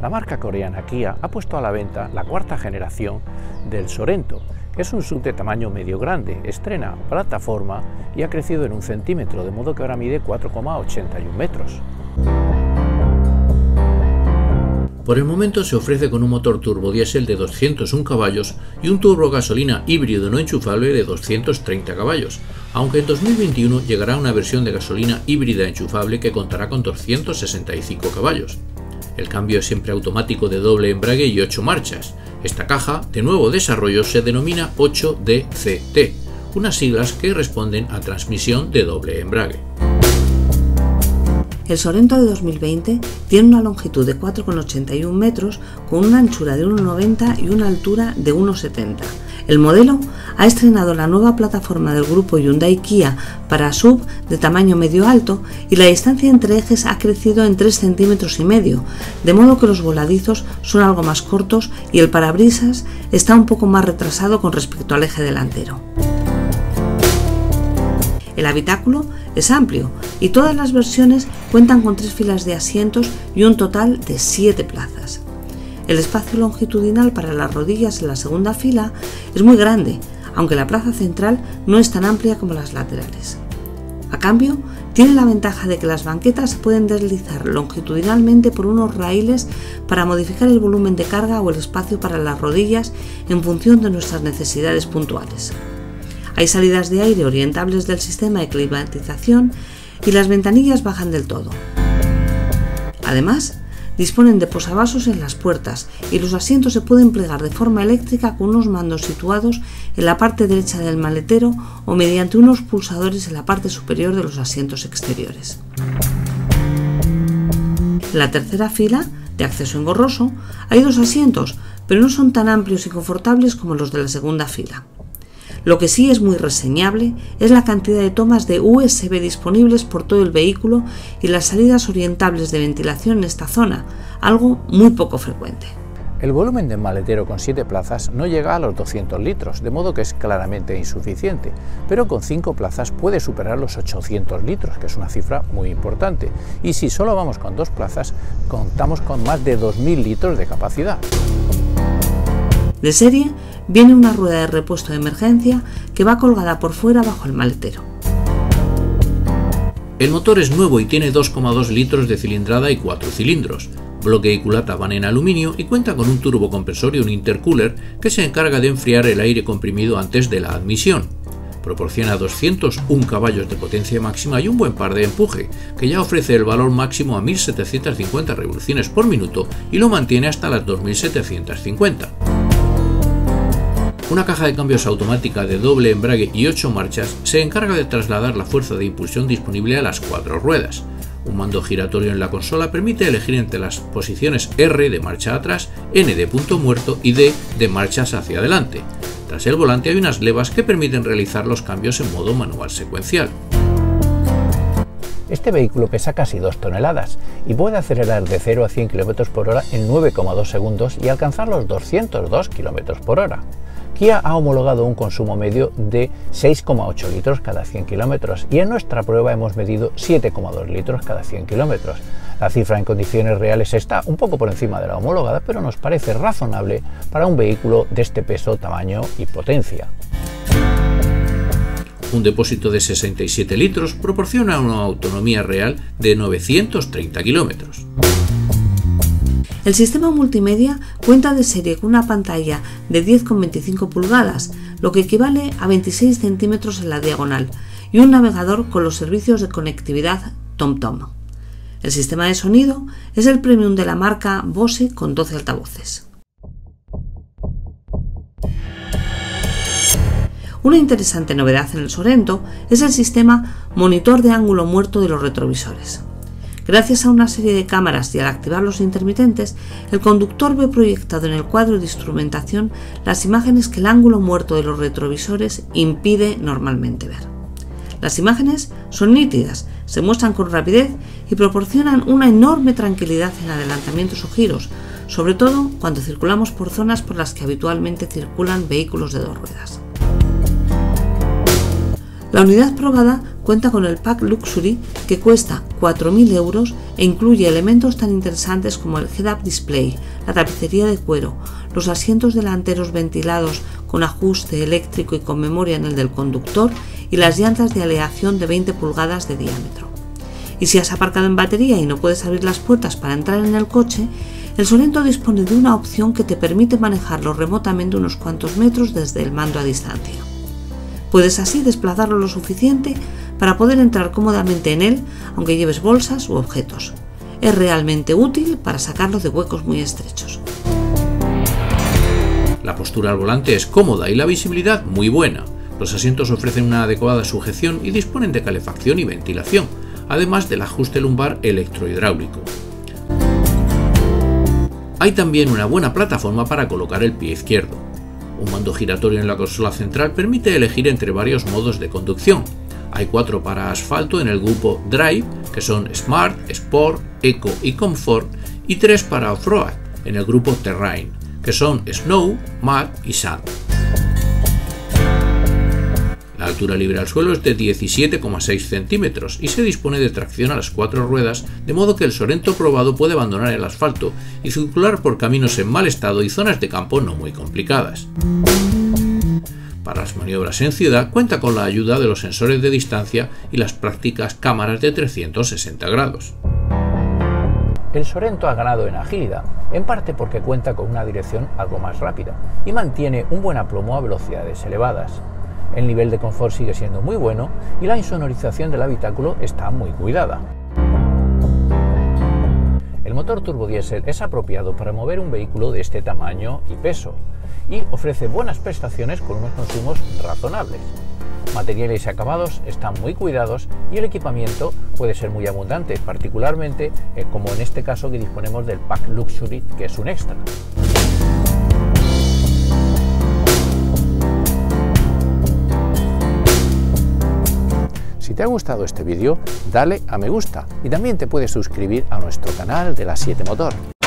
la marca coreana Kia ha puesto a la venta la cuarta generación del Sorento, que es un SUV de tamaño medio grande, estrena plataforma y ha crecido en 1 centímetro, de modo que ahora mide 4,81 metros. Por el momento se ofrece con un motor turbodiesel de 201 caballos y un turbogasolina híbrido no enchufable de 230 caballos, aunque en 2021 llegará una versión de gasolina híbrida enchufable que contará con 265 caballos. El cambio es siempre automático de doble embrague y 8 marchas. Esta caja, de nuevo desarrollo, se denomina 8DCT, unas siglas que responden a transmisión de doble embrague. El Sorento de 2020 tiene una longitud de 4,81 metros con una anchura de 1,90 y una altura de 1,70. El modelo ha estrenado la nueva plataforma del grupo Hyundai Kia para SUV de tamaño medio-alto y la distancia entre ejes ha crecido en 3,5 centímetros, de modo que los voladizos son algo más cortos y el parabrisas está un poco más retrasado con respecto al eje delantero. El habitáculo es amplio y todas las versiones cuentan con 3 filas de asientos y un total de 7 plazas. El espacio longitudinal para las rodillas en la segunda fila es muy grande, aunque la plaza central no es tan amplia como las laterales. A cambio, tiene la ventaja de que las banquetas se pueden deslizar longitudinalmente por unos raíles para modificar el volumen de carga o el espacio para las rodillas en función de nuestras necesidades puntuales. Hay salidas de aire orientables del sistema de climatización y las ventanillas bajan del todo. Además, disponen de posavasos en las puertas y los asientos se pueden plegar de forma eléctrica con unos mandos situados en la parte derecha del maletero o mediante unos pulsadores en la parte superior de los asientos exteriores. En la tercera fila, de acceso engorroso, hay 2 asientos, pero no son tan amplios y confortables como los de la segunda fila. Lo que sí es muy reseñable es la cantidad de tomas de USB disponibles por todo el vehículo y las salidas orientables de ventilación en esta zona, algo muy poco frecuente. El volumen del maletero con 7 plazas no llega a los 200 litros, de modo que es claramente insuficiente, pero con 5 plazas puede superar los 800 litros, que es una cifra muy importante, y si solo vamos con 2 plazas, contamos con más de 2.000 litros de capacidad. De serie, viene una rueda de repuesto de emergencia que va colgada por fuera bajo el maletero. El motor es nuevo y tiene 2,2 litros de cilindrada y 4 cilindros. Bloque y culata van en aluminio y cuenta con un turbocompresor y un intercooler que se encarga de enfriar el aire comprimido antes de la admisión. Proporciona 201 caballos de potencia máxima y un buen par de empuje, que ya ofrece el valor máximo a 1.750 revoluciones por minuto y lo mantiene hasta las 2.750. Una caja de cambios automática de doble embrague y 8 marchas se encarga de trasladar la fuerza de impulsión disponible a las 4 ruedas. Un mando giratorio en la consola permite elegir entre las posiciones R de marcha atrás, N de punto muerto y D de marchas hacia adelante. Tras el volante hay unas levas que permiten realizar los cambios en modo manual secuencial. Este vehículo pesa casi 2 toneladas y puede acelerar de 0 a 100 km por hora en 9,2 segundos y alcanzar los 202 km por hora. Kia ha homologado un consumo medio de 6,8 litros cada 100 kilómetros y en nuestra prueba hemos medido 7,2 litros cada 100 kilómetros. La cifra en condiciones reales está un poco por encima de la homologada, pero nos parece razonable para un vehículo de este peso, tamaño y potencia. Un depósito de 67 litros proporciona una autonomía real de 930 kilómetros. El sistema multimedia cuenta de serie con una pantalla de 10,25 pulgadas, lo que equivale a 26 centímetros en la diagonal, y un navegador con los servicios de conectividad TomTom. El sistema de sonido es el premium de la marca Bose con 12 altavoces. Una interesante novedad en el Sorento es el sistema monitor de ángulo muerto de los retrovisores. Gracias a una serie de cámaras y al activar los intermitentes, el conductor ve proyectado en el cuadro de instrumentación las imágenes que el ángulo muerto de los retrovisores impide normalmente ver. Las imágenes son nítidas, se muestran con rapidez y proporcionan una enorme tranquilidad en adelantamientos o giros, sobre todo cuando circulamos por zonas por las que habitualmente circulan vehículos de 2 ruedas. La unidad probada cuenta con el Pack Luxury, que cuesta 4.000 euros e incluye elementos tan interesantes como el head-up display, la tapicería de cuero, los asientos delanteros ventilados con ajuste eléctrico y con memoria en el del conductor y las llantas de aleación de 20 pulgadas de diámetro. Y si has aparcado en batería y no puedes abrir las puertas para entrar en el coche, el Sorento dispone de una opción que te permite manejarlo remotamente unos cuantos metros desde el mando a distancia. Puedes así desplazarlo lo suficiente para poder entrar cómodamente en él, aunque lleves bolsas u objetos. Es realmente útil para sacarlo de huecos muy estrechos. La postura al volante es cómoda y la visibilidad muy buena. Los asientos ofrecen una adecuada sujeción y disponen de calefacción y ventilación, además del ajuste lumbar electrohidráulico. Hay también una buena plataforma para colocar el pie izquierdo. Un mando giratorio en la consola central permite elegir entre varios modos de conducción. Hay 4 para asfalto en el grupo Drive, que son Smart, Sport, Eco y Comfort, y 3 para Off-Road en el grupo Terrain, que son Snow, Mud y Sand. La altura libre al suelo es de 17,6 centímetros y se dispone de tracción a las 4 ruedas, de modo que el Sorento probado puede abandonar el asfalto y circular por caminos en mal estado y zonas de campo no muy complicadas. Para las maniobras en ciudad cuenta con la ayuda de los sensores de distancia y las prácticas cámaras de 360 grados. El Sorento ha ganado en agilidad, en parte porque cuenta con una dirección algo más rápida y mantiene un buen aplomo a velocidades elevadas. El nivel de confort sigue siendo muy bueno y la insonorización del habitáculo está muy cuidada. El motor turbodiesel es apropiado para mover un vehículo de este tamaño y peso y ofrece buenas prestaciones con unos consumos razonables. Materiales y acabados están muy cuidados y el equipamiento puede ser muy abundante, particularmente como en este caso que disponemos del Pack Luxury, que es un extra. Si te ha gustado este vídeo, dale a me gusta y también te puedes suscribir a nuestro canal de la 7 Motor.